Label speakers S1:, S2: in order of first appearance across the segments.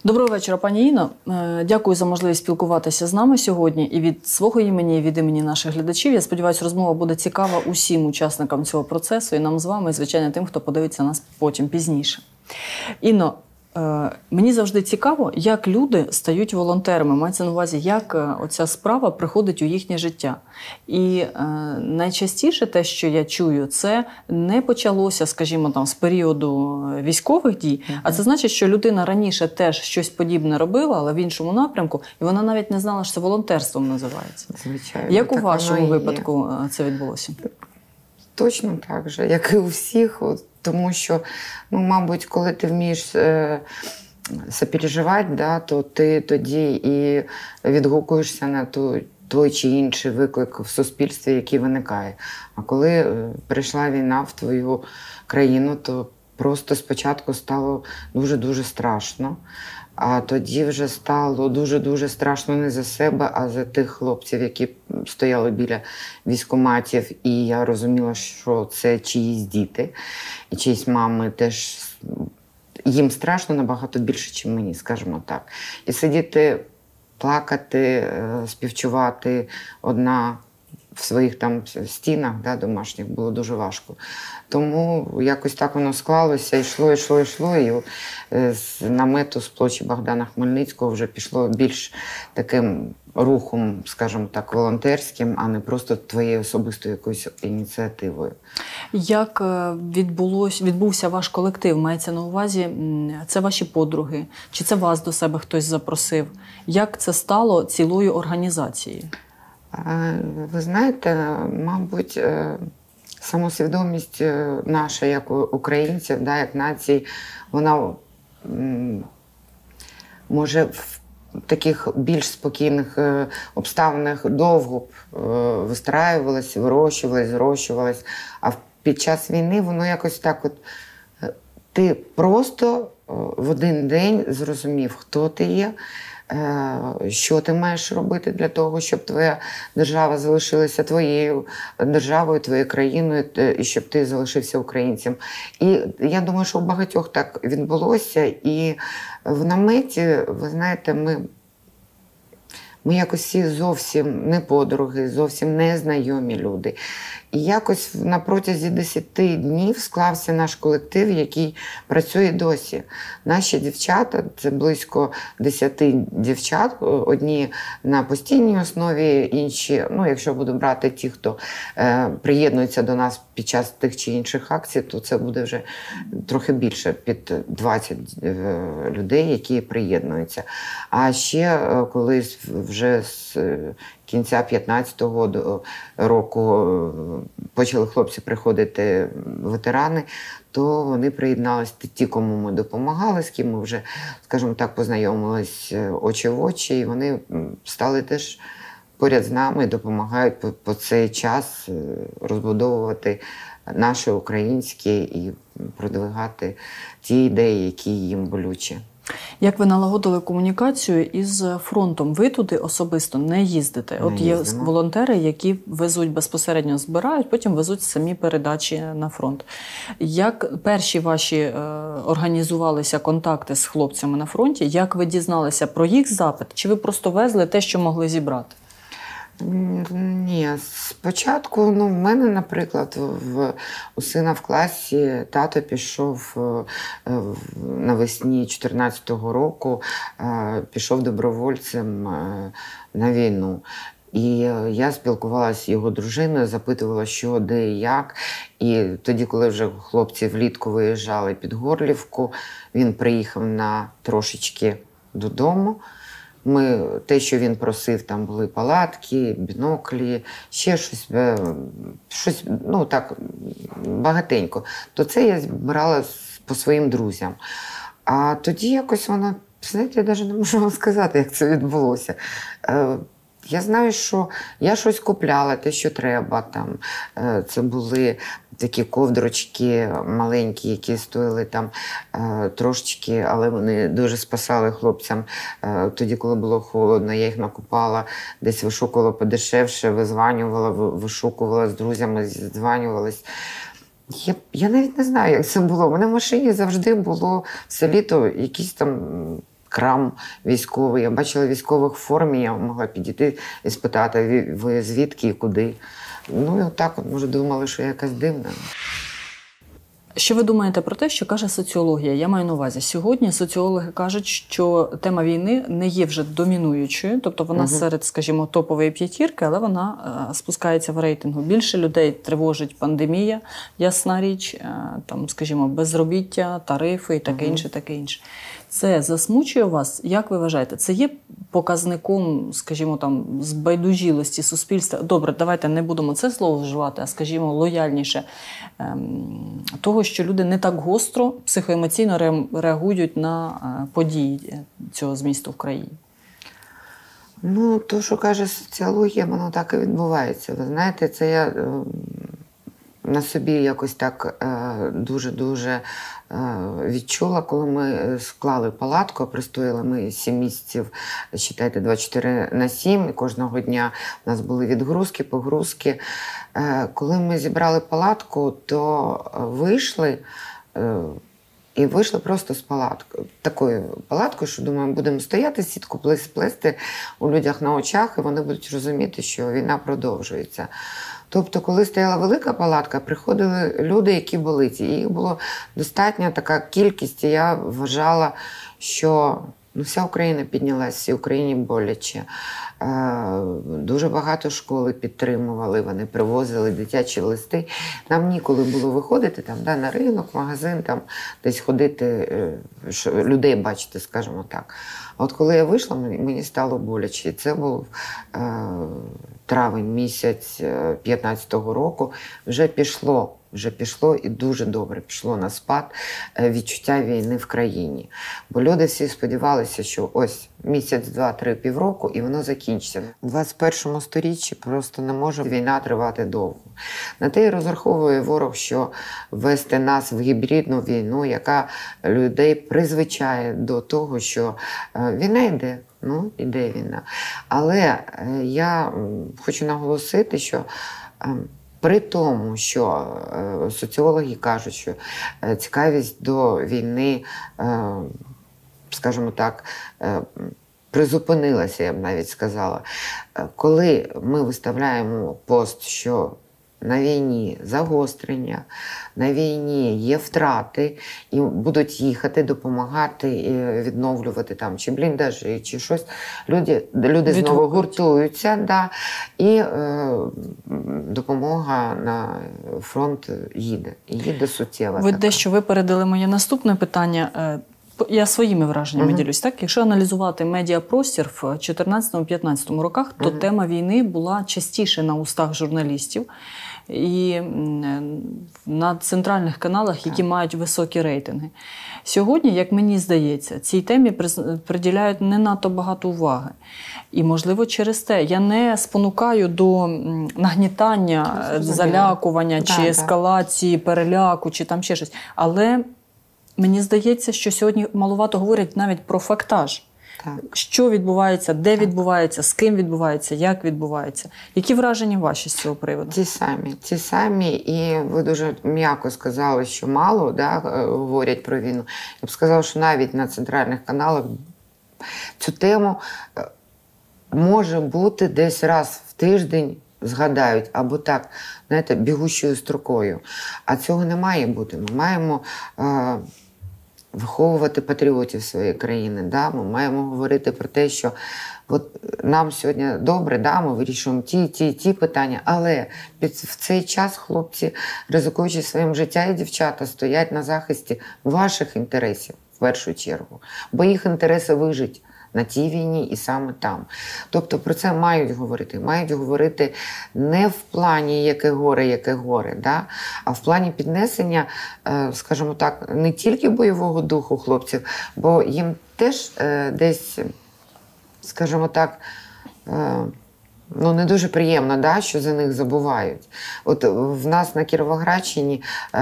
S1: Доброго вечора, пані Інно. Дякую за можливість спілкуватися з нами сьогодні. І від свого імені, і від імені наших глядачів. Я сподіваюся, розмова буде цікава усім учасникам цього процесу, і нам з вами, і, звичайно, тим, хто подивиться нас потім, пізніше. Інно, мені завжди цікаво, як люди стають волонтерами. Мається на увазі, як оця справа приходить у їхнє життя. І найчастіше те, що я чую, це не почалося, скажімо, там, з періоду військових дій, а це значить, що людина раніше теж щось подібне робила, але в іншому напрямку, і вона навіть не знала, що це волонтерством називається.
S2: Звичайно.
S1: Як у вашому випадку це відбулося?
S2: Точно так же, як і у всіх. Тому що, мабуть, коли ти вмієш сопереживати, да, то ти тоді і відгукуєшся на той чи інший виклик в суспільстві, який виникає. А коли прийшла війна в твою країну, то просто спочатку стало дуже-дуже страшно. А тоді вже стало дуже-дуже страшно не за себе, а за тих хлопців, які стояли біля військкоматів. І я розуміла, що це чиїсь діти і чиїсь мами теж. Їм страшно набагато більше, ніж мені, скажімо так. І сидіти, плакати, співчувати одна в своїх там стінах, да, домашніх, було дуже важко. Тому якось так воно склалося, йшло. І з намету з площі Богдана Хмельницького вже пішло більш таким рухом, скажімо так, волонтерським, а не просто твоєю особистою якоюсь ініціативою.
S1: Як відбувся ваш колектив? Мається на увазі, це ваші подруги? Чи це вас до себе хтось запросив? Як це стало цілою організацією?
S2: Ви знаєте, мабуть, самосвідомість наша, як українців, да, як нації, вона може в таких більш спокійних обставинах довго вистраювалась, вирощувалась, зрощувалась. А під час війни воно якось так от, ти просто в один день зрозумів, хто ти є, що ти маєш робити для того, щоб твоя держава залишилася твоєю державою, твоєю країною, і щоб ти залишився українцем. І я думаю, що у багатьох так відбулося. І в наметі, ви знаєте, ми якось всі зовсім не подруги, зовсім не знайомі люди. І якось на протязі 10 днів склався наш колектив, який працює досі. Наші дівчата, це близько 10 дівчат, одні на постійній основі, інші, якщо буду брати ті, хто приєднується до нас під час тих чи інших акцій, то це буде вже трохи більше, під 20 людей, які приєднуються. А ще колись вже з кінця 15-го року почали хлопці приходити, ветерани, то вони приєдналися ті, кому ми допомагали, з ким ми вже, скажімо так, познайомились очі в очі, і вони стали теж поряд з нами і допомагають по цей час розбудовувати наше українське і продвигати ті ідеї, які їм болючі.
S1: Як ви налагодили комунікацію із фронтом? Ви туди особисто не їздите? От є волонтери, які везуть безпосередньо, збирають, потім везуть самі передачі на фронт. Як перші ваші організувалися контакти з хлопцями на фронті? Як ви дізналися про їх запит? Чи ви просто везли те, що могли зібрати?
S2: Ні, спочатку, в мене, наприклад, у сина в класі тато пішов навесні 14-го року, пішов добровольцем на війну. І я спілкувалася з його дружиною, запитувала, що, де і як. І тоді, коли вже хлопці влітку виїжджали під Горлівку, він приїхав на трошечки додому. Те, що він просив, там були палатки, біноклі, ще щось, так, багатенько. То це я збирала по своїм друзям. А тоді якось воно, знаєте, я навіть не можу вам сказати, як це відбулося. Я знаю, що я щось купляла, те, що треба. Там. Це були такі ковдрочки маленькі, які стоїли там трошечки, але вони дуже спасали хлопцям. Тоді, коли було холодно, я їх накупала, десь вишукувала подешевше, визванювала, вишукувала з друзями, здзванювалась. Я навіть не знаю, як це було. У мене в машині завжди було все літо якісь там крам військовий. Я бачила військових в формі, я могла підійти і спитати, ви звідки і куди. Ну і отак, може, думали, що я якась дивна.
S1: Що ви думаєте про те, що каже соціологія? Я маю на увазі, сьогодні соціологи кажуть, що тема війни не є вже домінуючою, тобто вона серед, скажімо, топової п'ятірки, але вона спускається в рейтингу. Більше людей тривожить пандемія, ясна річ, там, скажімо, безробіття, тарифи і таке інше, таке інше. Це засмучує вас? Як ви вважаєте? Це є показником, скажімо, там, збайдужілості суспільства? Добре, давайте не будемо це слово вживати, а, скажімо, лояльніше. Того, що люди не так гостро, психоемоційно реагують на події цього змісту в країні.
S2: Ну, то, що каже соціологія, воно так і відбувається. Ви знаєте, це я на собі якось так дуже-дуже відчула, коли ми склали палатку, пристояли ми 7 місяців, считайте, 24/7, і кожного дня у нас були відгрузки, погрузки. Коли ми зібрали палатку, то вийшли, і вийшли просто з палаткою. Такою палаткою, що, думаю, будемо стояти, сітку плести у людях на очах, і вони будуть розуміти, що війна продовжується. Тобто, коли стояла велика палатка, приходили люди, які болить. І їх було достатня така кількість, і я вважала, що вся Україна піднялась, всій Україні боляче. Дуже багато школи підтримували, вони привозили дитячі листи. Нам ніколи було виходити там, на ринок, магазин, там, десь ходити, людей бачити, скажімо так. А от коли я вийшла, мені стало боляче. Це був травень місяць 15-го року. Вже пішло і дуже добре пішло на спад відчуття війни в країні. Бо люди всі сподівалися, що ось місяць, 2, 3, півроку і воно закінчиться. У 21 сторіччі просто не може війна тривати довго. На те й розраховує ворог, що ввести нас в гібридну війну, яка людей призвичає до того, що війна йде. Ну, іде війна. Але я хочу наголосити, що при тому, що соціологи кажуть, що цікавість до війни, скажімо так, призупинилася, я б навіть сказала. Коли ми виставляємо пост, що на війні загострення, на війні є втрати, і будуть їхати, допомагати, відновлювати там чи бліндажі, чи щось. Люди знову гуртуються, да, і допомога на фронт їде суттєво.
S1: Ви дещо випередили моє наступне питання. Я своїми враженнями ділюсь. Так? Якщо аналізувати медіапростір в 2014-2015 роках, то тема війни була частіше на устах журналістів і на центральних каналах, які мають високі рейтинги. Сьогодні, як мені здається, цій темі приділяють не надто багато уваги. І, можливо, через те я не спонукаю до нагнітання, залякування чи ескалації, переляку, чи там ще щось. Але мені здається, що сьогодні маловато говорять навіть про фактаж. Так. Що відбувається, де відбувається, з ким відбувається, як відбувається. Які враження ваші з цього приводу?
S2: Ті самі. І ви дуже м'яко сказали, що мало говорять про війну. Я б сказала, що навіть на центральних каналах цю тему може бути десь раз в тиждень згадають, або так, знаєте, бігущою строкою. А цього не має бути. Ми маємо виховувати патріотів своєї країни. Да? Ми маємо говорити про те, що от нам сьогодні добре, да? Ми вирішуємо ті питання, але в цей час хлопці, ризикуючи своїм життям, і дівчата стоять на захисті ваших інтересів, в першу чергу. Бо їх інтереси вижить на тій війні і саме там. Тобто про це мають говорити. Мають говорити не в плані яке горе, да? А в плані піднесення, скажімо так, не тільки бойового духу хлопців, бо їм теж десь, скажімо так, не дуже приємно, да, що за них забувають. От в нас на Кіровоградщині,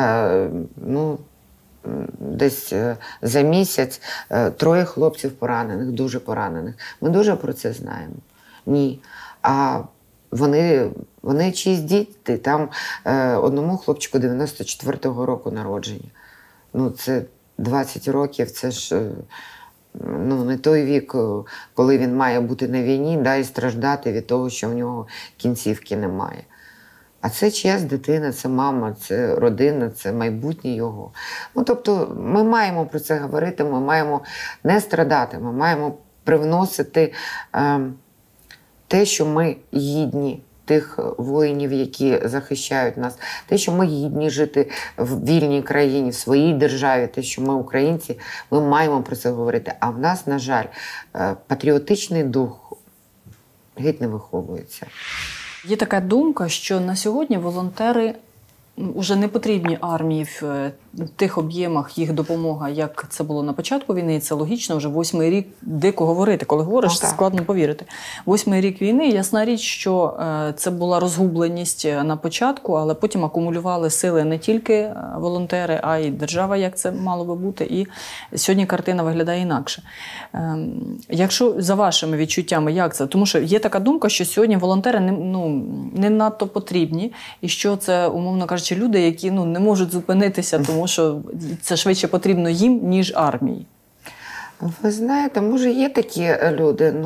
S2: десь за місяць 3 хлопців поранених, дуже поранених. Ми дуже про це знаємо. Ні. А вони чиїсь діти. Там одному хлопчику 94-го року народження. Це 20 років, це ж ну, не той вік, коли він має бути на війні, да, і страждати від того, що в нього кінцівки немає. А це чиясь дитина, це мама, це родина, це майбутнє його. Ну, тобто ми маємо про це говорити, ми маємо не страдати, ми маємо привносити те, що ми гідні тих воїнів, які захищають нас, те, що ми гідні жити в вільній країні, в своїй державі, те, що ми українці, ми маємо про це говорити. А в нас, на жаль, патріотичний дух геть не виховується.
S1: Є така думка, що на сьогодні волонтери вже не потрібні армії в тих об'ємах, їх допомога, як це було на початку війни, і це логічно, вже 8-й рік, дико говорити, коли говориш, складно повірити. 8-й рік війни, ясна річ, що це була розгубленість на початку, але потім акумулювали сили не тільки волонтери, а й держава, як це мало би бути, і сьогодні картина виглядає інакше. Якщо за вашими відчуттями, як це? Тому що є така думка, що сьогодні волонтери не надто потрібні, і що це, умовно кажучи, люди, які не можуть зупинитися, тому що це швидше потрібно їм, ніж армії.
S2: Ви знаєте, може є такі люди,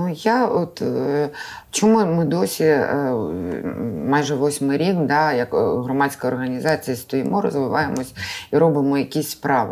S2: чому ми досі майже 8-й рік, да, як громадська організація стоїмо, розвиваємось і робимо якісь справи.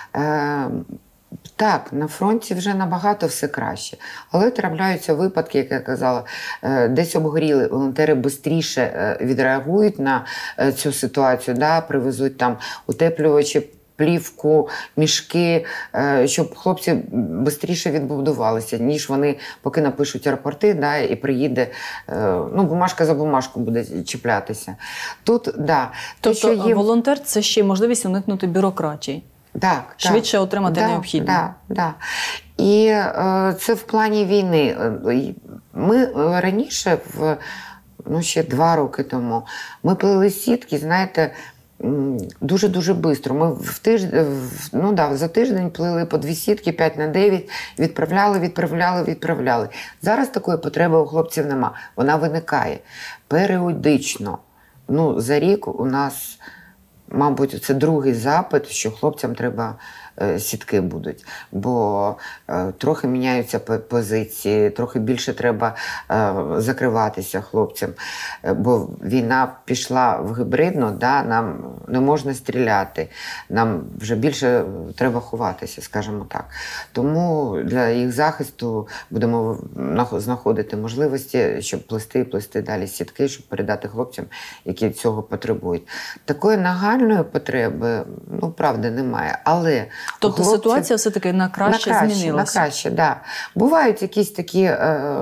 S2: Так, на фронті вже набагато все краще, але трапляються випадки, як я казала, десь обгоріли, волонтери швидше відреагують на цю ситуацію, да, привезуть там утеплювачі, плівку, мішки, щоб хлопці швидше відбудувалися, ніж вони поки напишуть рапорти, да, і приїде, бумажка за бумажку буде чіплятися. Тут, да.
S1: Тобто волонтер – це ще можливість уникнути бюрократії?
S2: Так,
S1: швидше отримати необхідне.
S2: Так. І це в плані війни. Ми раніше, ще 2 роки тому, ми плели сітки, знаєте, дуже-дуже швидко. Ми за тиждень плели по 2 сітки, 5х9, відправляли. Зараз такої потреби у хлопців нема. Вона виникає періодично. За рік у нас, мабуть, це другий запит, що хлопцям треба сітки будуть, бо трохи міняються позиції, трохи більше треба закриватися хлопцям, бо війна пішла в гібридну, да, нам не можна стріляти, нам вже більше треба ховатися, скажімо так. Тому для їх захисту будемо знаходити можливості, щоб плести далі сітки, щоб передати хлопцям, які цього потребують. Такої нагальної потреби, правда, немає, але
S1: тобто ситуація все-таки на краще змінилася?
S2: На краще, так. Да. Бувають якісь такі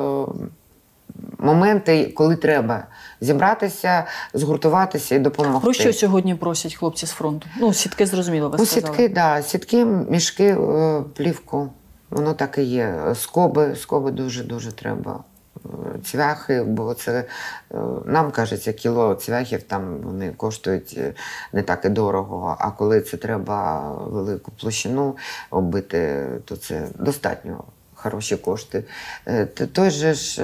S2: моменти, коли треба зібратися, згуртуватися і допомогти.
S1: Про що сьогодні просять хлопці з фронту? Сітки, зрозуміло, ви сказали.
S2: Сітки, да. Сітки, мішки, плівку. Воно так і є. Скоби дуже-дуже треба. Цвяхи, бо це, нам кажеться, кіло цвяхів, там вони коштують не так і дорого, а коли це треба велику площину оббити, то це достатньо хороші кошти. Той же ж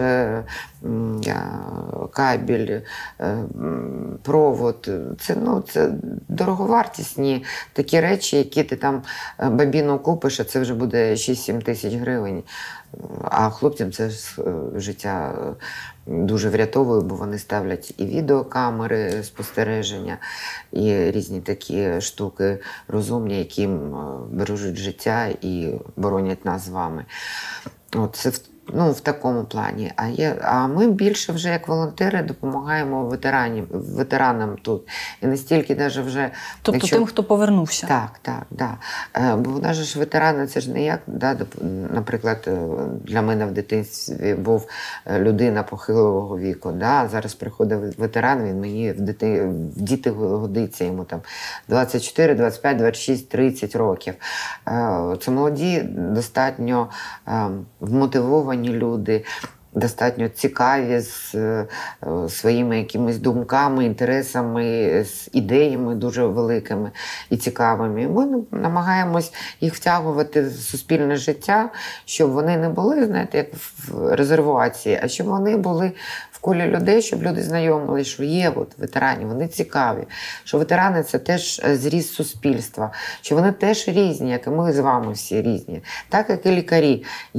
S2: кабель, провод, це дороговартісні такі речі, які ти там бабіну купиш, а це вже буде 6-7 тисяч гривень. А хлопцям це життя дуже врятовує, бо вони ставлять і відеокамери спостереження, і різні такі штуки розумні, які бережуть життя і боронять нас з вами. Це в такому плані. А ми більше вже як волонтери допомагаємо ветеранам тут. І не стільки навіть вже...
S1: Тобто тим, хто повернувся?
S2: Так. Бо в нас ж ветерани, це ж не як, наприклад, для мене в дитинстві був людина похилого віку. Зараз приходить ветеран, він мені в діти годиться, йому там 24, 25, 26, 30 років. Це молоді, достатньо вмотивовані люди, достатньо цікаві, з своїми якимись думками, інтересами, з ідеями дуже великими і цікавими. Ми намагаємось їх втягувати в суспільне життя, щоб вони не були, знаєте, як в резервації, а щоб вони були в колі людей, щоб люди знайомилися, що є ветерані, вони цікаві, що ветерани – це теж зріст суспільства, що вони теж різні, як і ми з вами всі різні, так як і лікарі.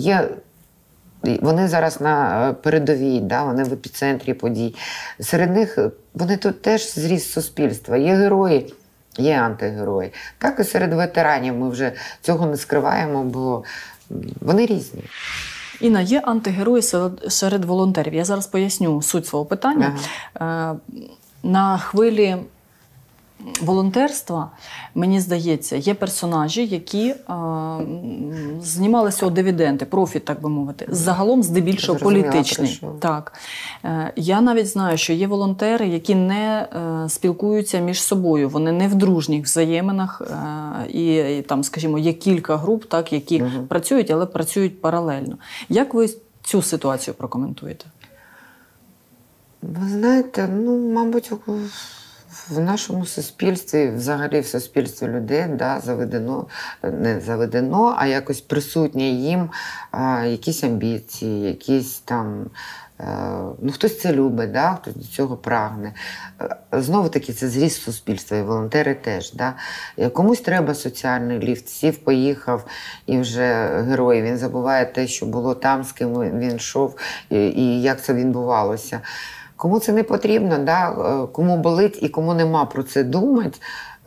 S2: Вони зараз на передовій, да, вони в епіцентрі подій. Серед них вони тут теж зріст суспільства. Є герої, є антигерої. Так і серед ветеранів ми вже цього не скриваємо, бо вони різні.
S1: Інна, є антигерої серед волонтерів. Я зараз поясню суть свого питання. На хвилі волонтерства, мені здається, є персонажі, які знімали з цього дивіденди, профіт, так би мовити. Загалом, здебільшого, політичний. Так. Я навіть знаю, що є волонтери, які не спілкуються між собою. Вони не в дружніх взаєминах. І там, скажімо, є кілька груп, так, які працюють, але працюють паралельно. Як ви цю ситуацію прокоментуєте?
S2: Ви знаєте, мабуть, в нашому суспільстві, взагалі в суспільстві людей, да, не заведено, а якось присутні їм якісь амбіції, якісь там, хтось це любить, да, хтось до цього прагне. Знову-таки, це зріст суспільства, і волонтери теж. Да. Комусь треба соціальний ліфт, сів, поїхав, і вже герой, він забуває те, що було там, з ким він йшов, і як це відбувалося. Кому це не потрібно, да? Кому болить і кому нема про це думати,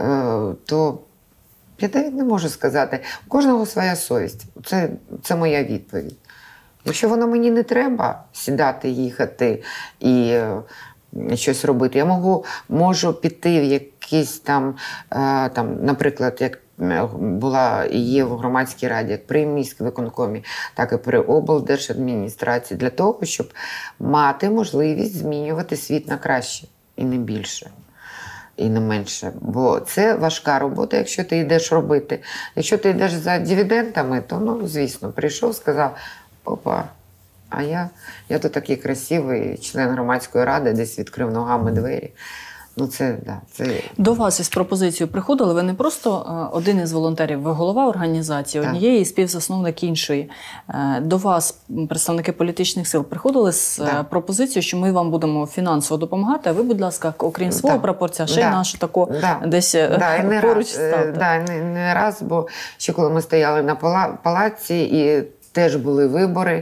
S2: то я навіть не можу сказати. У кожного своя совість. Це моя відповідь. Якщо воно мені не треба сідати, їхати і щось робити, я можу піти в якийсь там, наприклад, як була і є в громадській раді, як при міськвиконкомі, так і при облдержадміністрації, для того, щоб мати можливість змінювати світ на краще, і не більше, і не менше. Бо це важка робота, якщо ти йдеш робити. Якщо ти йдеш за дивідендами, то, звісно, прийшов, сказав, опа, а я тут такий красивий член громадської ради, десь відкрив ногами двері. Це.
S1: До вас із пропозицією приходили, ви не просто один із волонтерів, ви голова організації однієї і співзасновник іншої. До вас представники політичних сил приходили з пропозицією, що ми вам будемо фінансово допомагати, а ви, будь ласка, окрім свого прапорця, ще й нашу таку десь поруч ставте.
S2: Не раз, бо ще коли ми стояли на палаці і теж були вибори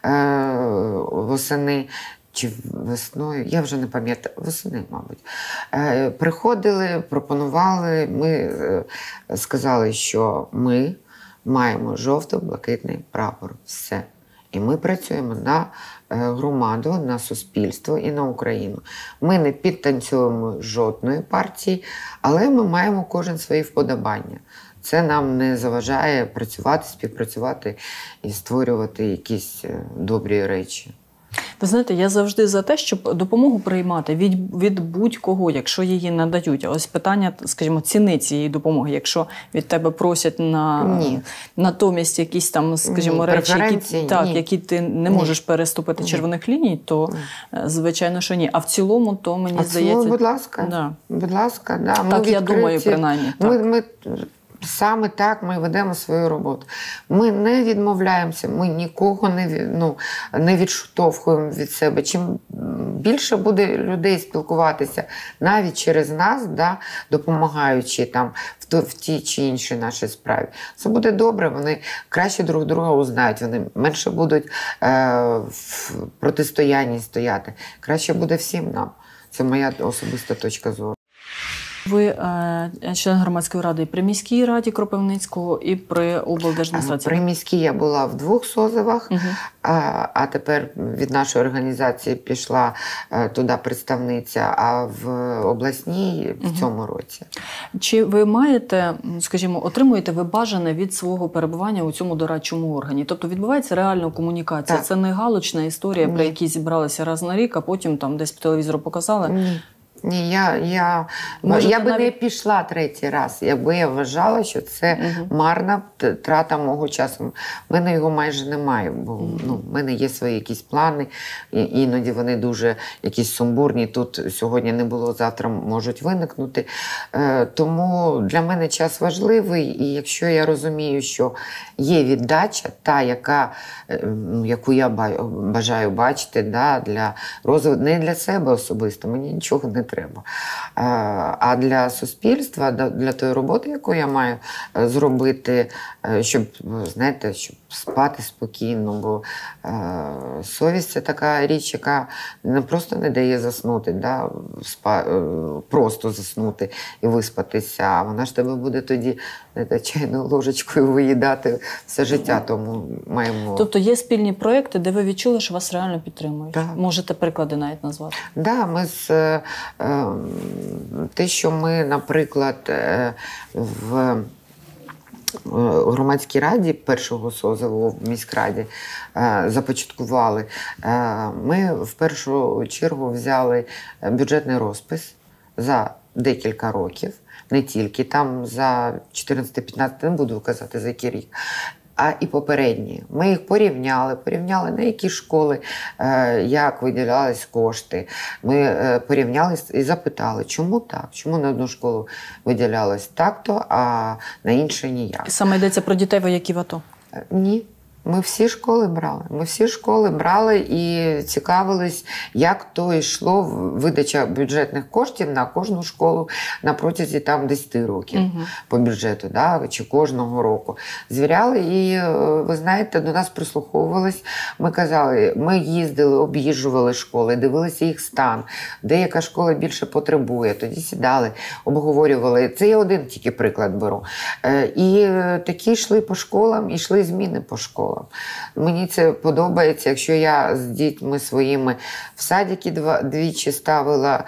S2: восени, чи весною, я вже не пам'ятаю, восени, мабуть. Приходили, пропонували, ми сказали, що ми маємо жовто-блакитний прапор. Все. І ми працюємо на громаду, на суспільство і на Україну. Ми не підтанцюємо жодної партії, але ми маємо кожен свої вподобання. Це нам не заважає працювати, співпрацювати і створювати якісь добрі речі.
S1: Ви знаєте, я завжди за те, щоб допомогу приймати від будь-кого, якщо її надають. Ось питання, скажімо, ціни цієї допомоги. Якщо від тебе просять натомість якісь там, скажімо, речі, які ти не можеш переступити червоних ліній, то, звичайно, що ні. А в цілому, то, мені здається...
S2: будь ласка, будь ласка. Да.
S1: Так, я думаю, принаймні.
S2: Саме так ми ведемо свою роботу. Ми не відмовляємося, ми нікого не відштовхуємо від себе. Чим більше буде людей спілкуватися навіть через нас, допомагаючи там в тій чи іншій нашій справі, це буде добре, вони краще друг друга узнають, вони менше будуть в протистоянні стояти. Краще буде всім нам. Це моя особиста точка зору.
S1: Ви член громадської ради і при міській раді Кропивницького, і при облдержадміністрації?
S2: При міській я була в 2 созивах, а тепер від нашої організації пішла туди представниця, а в обласній в цьому році.
S1: Чи ви маєте, скажімо, отримуєте ви бажане від свого перебування у цьому дорадчому органі? Тобто відбувається реальна комунікація? Так. Це не галочна історія, при якій зібралися раз на рік, а потім там десь по телевізору показали?
S2: Ні. Ні, я би не пішла третій раз, якби я вважала, що це марна трата мого часу. У мене його майже немає, бо в мене є свої якісь плани, іноді вони дуже якісь сумбурні, тут сьогодні не було, завтра можуть виникнути. Тому для мене час важливий, і якщо я розумію, що є віддача, та, яку я бажаю бачити, да, для розвитку, не для себе особисто, мені нічого не треба. А для суспільства, для тої роботи, яку я маю зробити, щоб, знаєте, щоб спати спокійно, бо совість – це така річ, яка не просто не дає заснути, да, просто заснути і виспатися, а вона ж тебе буде тоді чайною ложечкою виїдати все життя, тому маємо...
S1: Тобто є спільні проекти, де ви відчули, що вас реально підтримують? Так. Можете приклади навіть назвати?
S2: Так, те, що ми, наприклад, в громадській раді першого созиву в міськраді започаткували, ми в першу чергу взяли бюджетний розпис за декілька років, не тільки там за 14-15, не буду казати за який рік, а і попередні. Ми їх порівняли на які школи, як виділялись кошти. Ми порівняли і запитали, чому так? Чому на одну школу виділялось так-то, а на іншу ніяк.
S1: Саме йдеться про дітей вояків АТО?
S2: Ні. Ми всі школи брали. Ми всі школи брали і цікавились, як то йшло видача бюджетних коштів на кожну школу на протязі там 10 років по бюджету, да, чи кожного року. Звіряли і, ви знаєте, до нас прислуховувались. Ми казали, ми їздили, об'їжджували школи, дивилися їх стан, де яка школа більше потребує. Тоді сідали, обговорювали. Це я один тільки приклад беру. І такі йшли по школам, йшли зміни по школам. Мені це подобається, якщо я з дітьми своїми в садики двічі ставила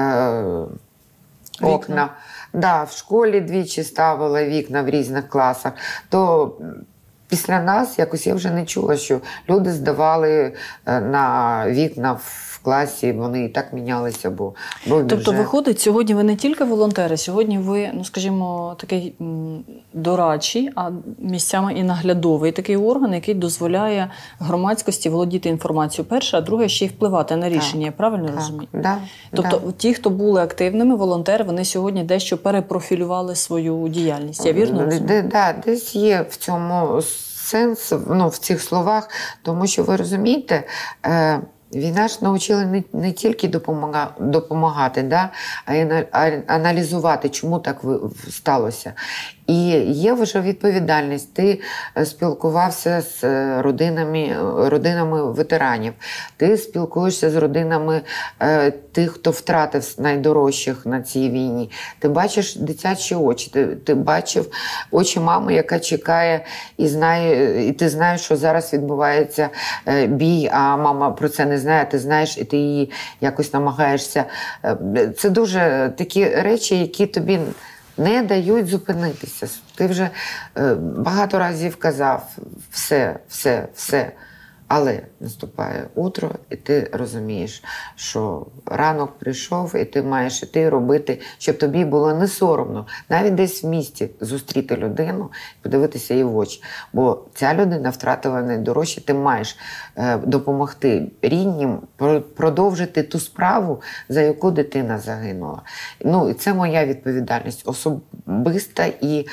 S2: окна, да, в школі двічі ставила вікна в різних класах, то після нас якось я вже не чула, що люди здавали на вікна в класі, вони і так мінялися, бо бюджет.
S1: Тобто, виходить, сьогодні ви не тільки волонтери, сьогодні ви, ну, скажімо, такий дорадчий, а місцями і наглядовий такий орган, який дозволяє громадськості володіти інформацією перше, а друге ще й впливати на рішення, я правильно розумію?
S2: Да,
S1: тобто, ті, хто були активними, волонтери, вони сьогодні дещо перепрофілювали свою діяльність, я вірно розумію?
S2: Так, десь є в цьому сенс, ну, в цих словах, тому що, ви розумієте, війна ж навчила не тільки допомагати, да, а й аналізувати, чому так сталося. І є вже відповідальність. Ти спілкувався з родинами ветеранів, ти спілкуєшся з родинами тих, хто втратив найдорожчих на цій війні. Ти бачиш дитячі очі, ти бачив очі мами, яка чекає і ти знаєш, що зараз відбувається бій, а мама про це не знає, ти знаєш, і ти її якось намагаєшся. Це дуже такі речі, які тобі не дають зупинитися. Ти вже багато разів казав все. Але наступає утро, і ти розумієш, що ранок прийшов, і ти маєш іти робити, щоб тобі було не соромно. Навіть десь в місті зустріти людину, подивитися їй в очі. Бо ця людина втратила найдорожче, ти маєш допомогти рідним продовжити ту справу, за яку дитина загинула. Ну, і це моя відповідальність особиста і,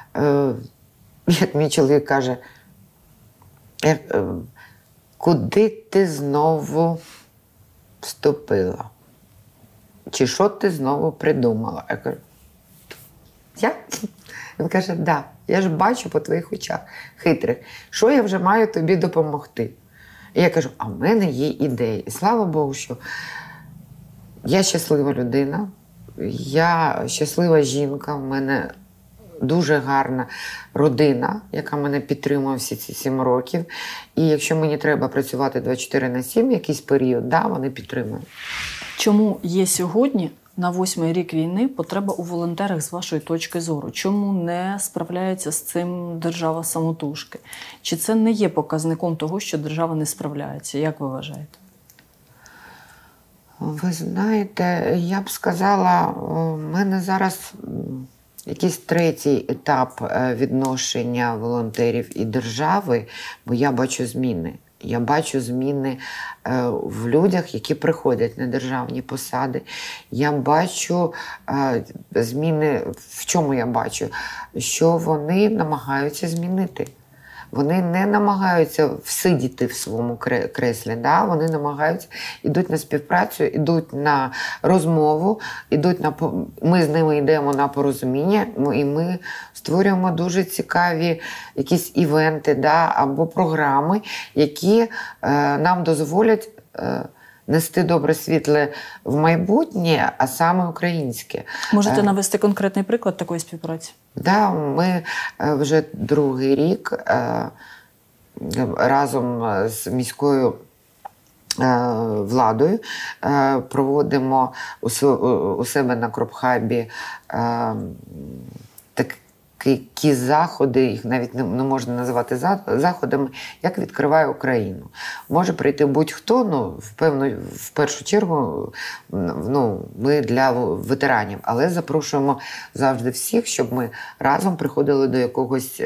S2: як мій чоловік каже, куди ти знову вступила? Чи що ти знову придумала? Я кажу, я? Він каже, да, я ж бачу по твоїх очах хитрих, що я вже маю тобі допомогти. І я кажу, а в мене є ідеї. І слава Богу, що я щаслива людина, я щаслива жінка, в мене дуже гарна родина, яка мене підтримує всі ці 7 років. І якщо мені треба працювати 24/7 якийсь період, да, вони підтримують.
S1: Чому є сьогодні, на 8-й рік війни, потреба у волонтерах з вашої точки зору? Чому не справляється з цим держава самотужки? Чи це не є показником того, що держава не справляється? Як ви вважаєте?
S2: Ви знаєте, я б сказала, в мене зараз якийсь третій етап відношення волонтерів і держави, бо я бачу зміни. Я бачу зміни в людях, які приходять на державні посади. Я бачу зміни, в чому я бачу? Що вони намагаються змінити. Вони не намагаються всидіти в своєму креслі, да? Вони намагаються, йдуть на співпрацю, йдуть на розмову, ми з ними йдемо на порозуміння, і ми створюємо дуже цікаві якісь івенти, да? Або програми, які нам дозволять нести добре світле в майбутнє, а саме українське.
S1: Можете навести конкретний приклад такої співпраці?
S2: Да, ми вже другий рік разом з міською владою проводимо у себе на Кропхабі такі заходи, їх навіть не можна називати заходами, як «Відкриває Україну». Може прийти будь-хто, в першу чергу ми для ветеранів, але запрошуємо завжди всіх, щоб ми разом приходили до якогось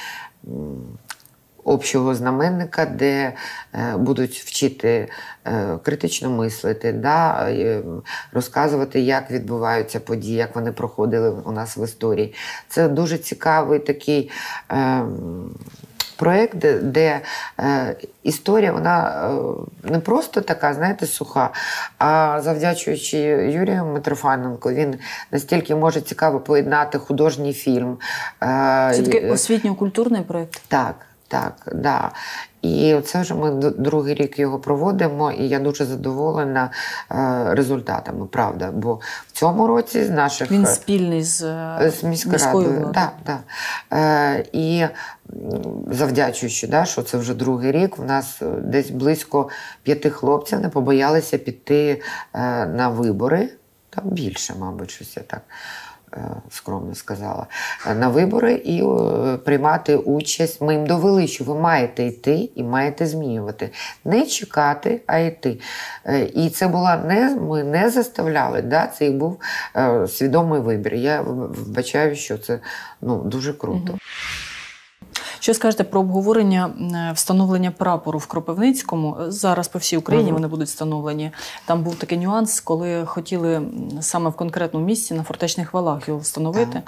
S2: общого знаменника, де будуть вчити критично мислити, да, розказувати, як відбуваються події, як вони проходили у нас в історії. Це дуже цікавий такий проєкт, де історія, вона не просто така, знаєте, суха, а завдячуючи Юрію Митрофаненку, він настільки може цікаво поєднати художній фільм.
S1: Це такий освітньо-культурний проєкт?
S2: Так, да. І це вже ми другий рік його проводимо, і я дуже задоволена результатами, правда. Бо в цьому році з наших...
S1: Він спільний з міською владою.
S2: Так. І завдячуючи, да, що це вже другий рік, в нас десь близько 5 хлопців не побоялися піти на вибори. Там більше, мабуть, щось я так скромно сказала, на вибори і приймати участь. Ми їм довели, що ви маєте йти і маєте змінювати. Не чекати, а йти. І це була ми не заставляли, да? Це і був свідомий вибір. Я вбачаю, що це дуже круто.
S1: Що скажете про обговорення встановлення прапору в Кропивницькому? Зараз по всій Україні вони будуть встановлені. Там був такий нюанс, коли хотіли саме в конкретному місці на Фортечних Валах його встановити.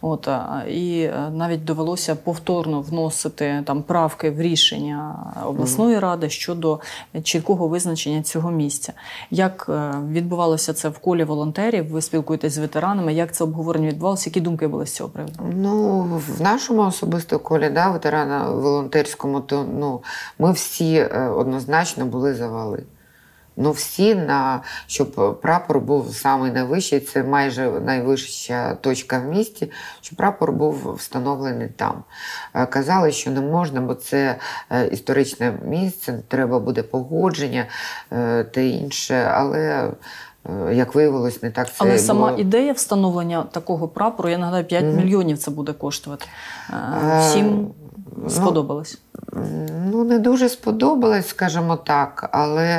S1: І навіть довелося повторно вносити там правки в рішення обласної ради щодо чіткого визначення цього місця. Як відбувалося це в колі волонтерів? Ви спілкуєтесь з ветеранами? Як це обговорення відбувалося? Які думки були з цього приводу?
S2: В нашому особисто колі, да, ветерана волонтерському, то ми всі однозначно були за вали. Всі, щоб прапор був самий найвищий, це майже найвища точка в місті, щоб прапор був встановлений там. Казали, що не можна, бо це історичне місце, треба буде погодження та інше, але... Як виявилось, не так це
S1: Але
S2: було.
S1: сама ідея встановлення такого прапору, я нагадаю, 5 мільйонів це буде коштувати. Всім сподобалось?
S2: Не дуже сподобалось, скажімо так, але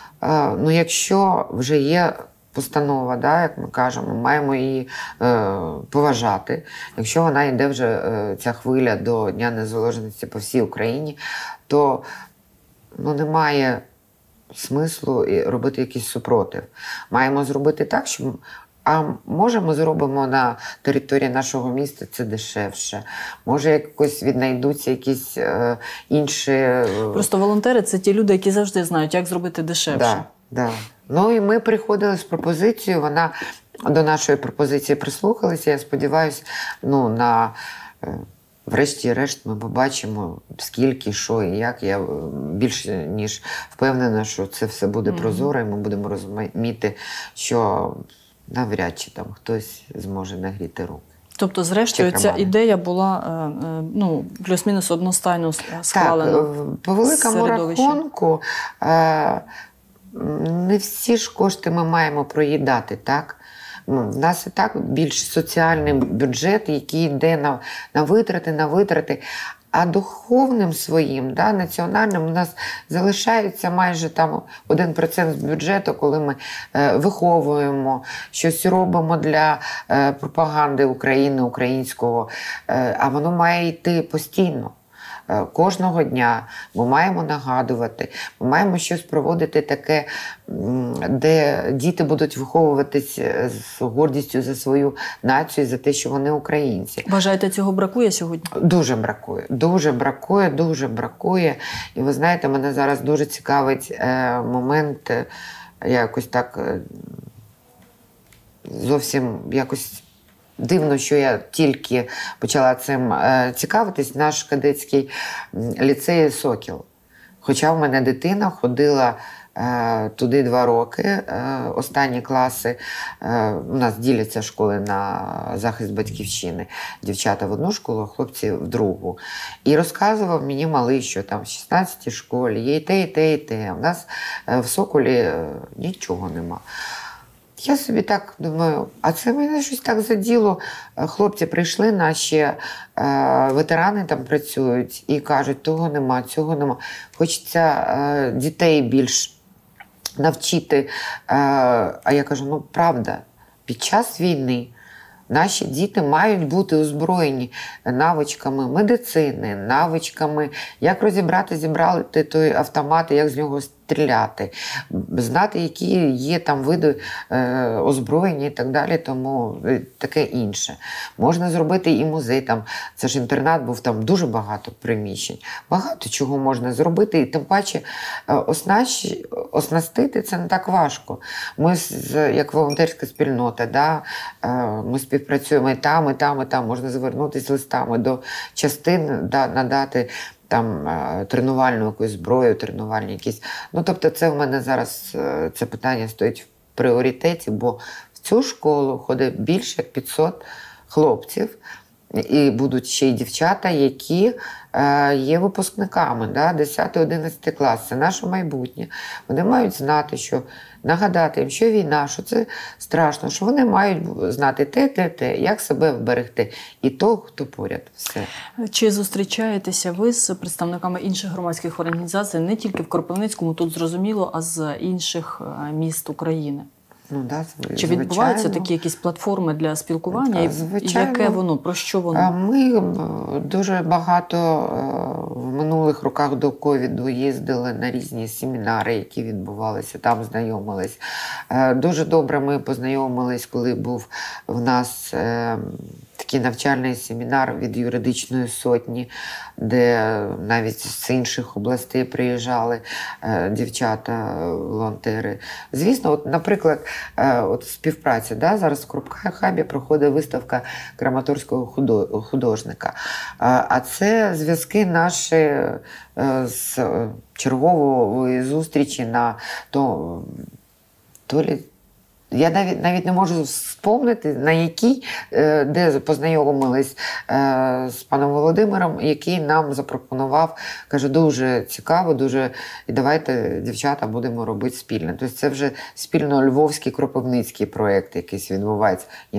S2: якщо вже є постанова, да, як ми кажемо, маємо її поважати. Якщо вона йде вже, ця хвиля до Дня Незалежності по всій Україні, то немає смислу робити якийсь супротив. Маємо зробити так, що може ми зробимо на території нашого міста це дешевше. Може якось віднайдуться якісь інші...
S1: Просто волонтери – це ті люди, які завжди знають, як зробити дешевше.
S2: Да. І ми приходили з пропозицією, вона до нашої пропозиції прислухалася. Я сподіваюся, врешті-решт ми побачимо, скільки, що і як. Я більше ніж впевнена, що це все буде прозоро, і ми будемо розуміти, що навряд чи там хтось зможе нагріти руки.
S1: Тобто, зрештою, ця ідея була плюс-мінус одностайно схвалена.
S2: Так, по великому рахунку, не всі ж кошти ми маємо проїдати, так? В нас і так більш соціальний бюджет, який йде на витрати. А духовним своїм, да, національним, у нас залишається майже там 1% з бюджету, коли ми виховуємо, щось робимо для пропаганди України, українського, а воно має йти постійно. Кожного дня ми маємо нагадувати, ми маємо щось проводити таке, де діти будуть виховуватись з гордістю за свою націю, за те, що вони українці.
S1: Вважаєте, цього бракує сьогодні?
S2: Дуже бракує, дуже бракує, дуже бракує. І ви знаєте, мене зараз дуже цікавить момент, я якось так зовсім якось дивно, що я тільки почала цим цікавитись, наш кадетський ліцей «Сокіл». Хоча в мене дитина ходила туди 2 роки, останні класи, у нас діляться школи на захист батьківщини. Дівчата в одну школу, а хлопці в другу. І розказував мені малий, що там в 16-й школі є і те, і те, і те. У нас в «Соколі» нічого нема. Я собі так думаю, а це мене щось так заділо. Хлопці прийшли, наші ветерани там працюють і кажуть, того нема, цього нема. Хочеться дітей більш навчити. А я кажу, ну правда, під час війни наші діти мають бути озброєні навичками медицини, навичками, як зібрати той автомат, як з нього стріляти, знати, які є там види озброєння і так далі, тому таке інше. Можна зробити і музей, там, це ж інтернат був, там дуже багато приміщень. Багато чого можна зробити, і тим паче оснастити це не так важко. Ми, як волонтерська спільнота, да, ми співпрацюємо і там, і там, і там. Можна звернутися з листами до частин, да, надати там тренувальну якусь зброю, тренувальні якісь. Ну, тобто це в мене зараз це питання стоїть в пріоритеті, бо в цю школу ходить більше як 500 хлопців, і будуть ще й дівчата, які є випускниками, да, 10-11 клас. Це наше майбутнє. Вони мають знати, що нагадати їм, що війна, що це страшно, що вони мають знати те, як себе вберегти. І того, хто поряд. Все.
S1: Чи зустрічаєтеся ви з представниками інших громадських організацій, не тільки в Кропивницькому, тут зрозуміло, а з інших міст України?
S2: Ну, да,
S1: чи відбуваються такі якісь платформи для спілкування? І яке воно? Про що воно?
S2: Ми дуже багато в минулих роках до ковіду їздили на різні семінари, які відбувалися, там знайомились. Дуже добре ми познайомились, коли був в нас такий навчальний семінар від юридичної сотні, де навіть з інших областей приїжджали дівчата-волонтери. Звісно, от, наприклад, от співпраця. Да? Зараз в Крупхабі проходить виставка краматорського художника. А це зв'язки наші з чергової зустрічі на я навіть не можу вспомнити, на якій, де познайомились з паном Володимиром, який нам запропонував, каже, дуже цікаво, дуже, і давайте, дівчата, будемо робити спільно. Тобто це вже спільно львовський, кропивницький проєкт якийсь відбувається. Ні,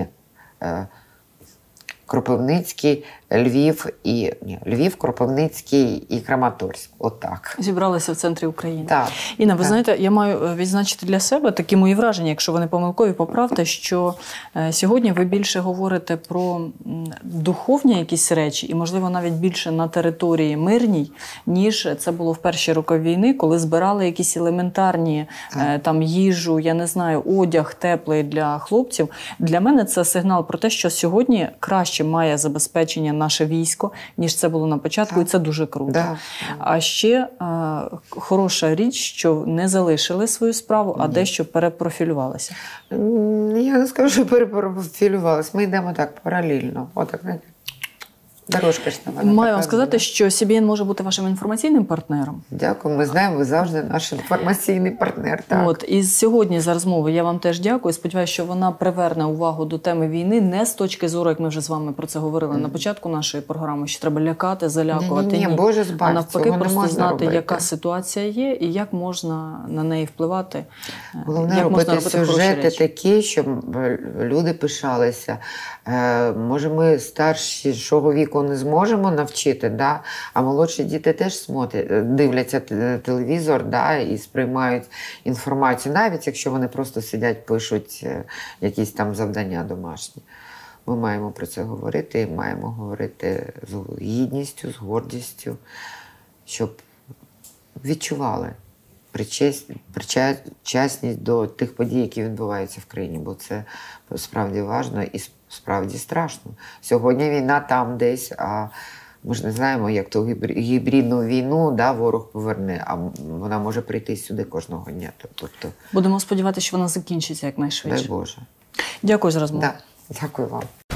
S2: Кропивницький, Львів, Кропивницький і Краматорськ. Отак.
S1: Зібралися в центрі України.
S2: Так.
S1: Інна, ви знаєте, я маю відзначити для себе такі мої враження, якщо вони помилкові, поправте, що сьогодні ви більше говорите про духовні якісь речі і, можливо, навіть більше на території мирній, ніж це було в перші роки війни, коли збирали якісь елементарні там їжу, я не знаю, одяг теплий для хлопців. Для мене це сигнал про те, що сьогодні краще має забезпечення наше військо, ніж це було на початку, і це дуже круто.
S2: Да.
S1: А ще хороша річ, що не залишили свою справу, а дещо перепрофілювалися.
S2: Я не скажу, що перепрофілювалися. Ми йдемо так паралельно. Отак, дорожка ж на
S1: маю вам сказати, що CBN може бути вашим інформаційним партнером.
S2: Дякую, ми знаємо, ви завжди наш інформаційний партнер. Так.
S1: От, і сьогодні за розмову я вам теж дякую. Сподіваюся, що вона приверне увагу до теми війни не з точки зору, як ми вже з вами про це говорили на початку нашої програми, що треба лякати, залякувати.
S2: Ні, Боже збав,
S1: а навпаки, просто знати,
S2: робити.
S1: яка ситуація є і як можна на неї впливати.
S2: Головне робити сюжети такі, щоб люди пишалися. Може, ми старшого віку якого не зможемо навчити, да? А молодші діти теж дивляться телевізор, да? І сприймають інформацію, навіть якщо вони просто сидять, пишуть якісь там завдання домашні. Ми маємо про це говорити, маємо говорити з гідністю, з гордістю, щоб відчували причасність до тих подій, які відбуваються в країні, бо це справді важливо і справді страшно. Сьогодні війна там десь, а ми ж не знаємо, як ту гібридну війну, да, ворог поверне, а вона може прийти сюди кожного дня. Тобто,
S1: будемо сподіватися, що вона закінчиться якнайшвидше.
S2: дай Боже.
S1: Дякую за розмову.
S2: Да, дякую вам.